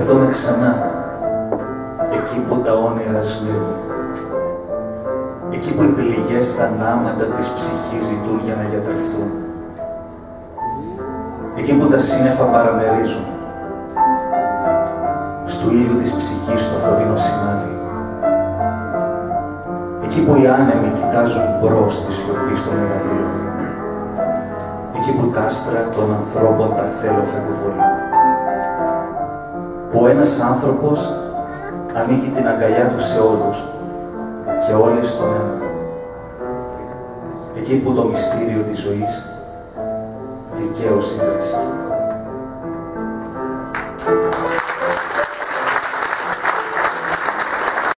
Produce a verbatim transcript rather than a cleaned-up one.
βρεθούμε ξανά, εκεί που τα όνειρα σμίγουν, εκεί που οι πληγές τα νάματα της ψυχής ζητούν για να γιατρευτούν, εκεί που τα σύννεφα παραμερίζουν, στου ήλιου της ψυχής το φωτεινό σημάδι, εκεί που οι άνεμοι κοιτάζουν μπρος στη σιωπή στο μεγαλείο, εκεί που τα άστρα των ανθρώπων τα θέλω φεγκοβολούν, που ένας άνθρωπος ανοίγει την αγκαλιά του σε όλους και όλοι στον ένα, εκεί που το μυστήριο της ζωής δικαίωση βρίσκει.